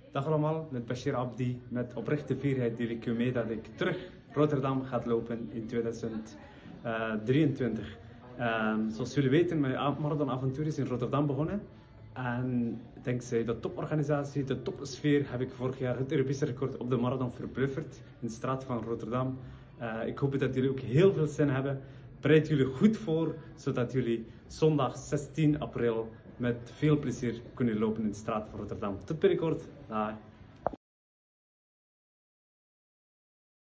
Dag allemaal, met Bashir Abdi, met oprechte fierheid deel ik u mee dat ik terug Rotterdam ga lopen in 2023. Zoals jullie weten, mijn marathonavontuur is in Rotterdam begonnen. En dankzij de toporganisatie, de topsfeer, heb ik vorig jaar het Europese record op de marathon verblufferd in de straat van Rotterdam. Ik hoop dat jullie ook heel veel zin hebben. Bereid jullie goed voor, zodat jullie zondag 16 april met veel plezier kunnen lopen in de straat van Rotterdam. Tot binnenkort. Dag.